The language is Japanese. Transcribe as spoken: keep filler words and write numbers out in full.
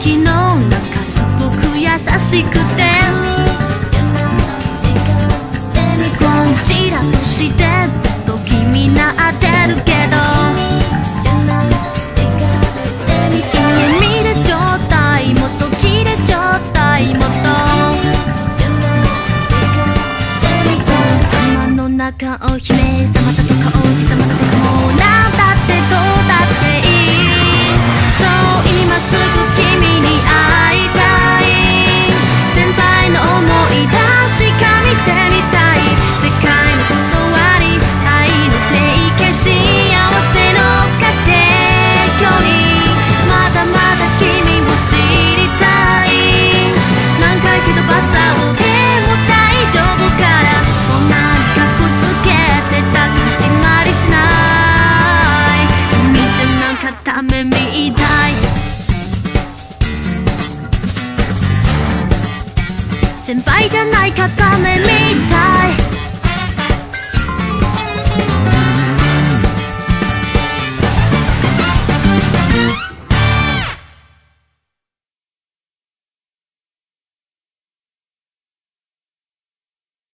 口の中すごく優しくてこちらとしてずっと君なってるけど見れちょうだいもっと切れちょうだいもっと頭の中お姫様だとか王子様だとかもうなんだってどうだっていいそう今すぐ君に会いたい先輩の思い出しか見てみたい世界の断り愛の手消し幸せのカテゴリーまだまだ君を知りたい何回蹴飛ばさをでも大丈夫からこんなにかっこつけてた口まりしない君じゃなかった目みたい先輩じゃないかダメみたい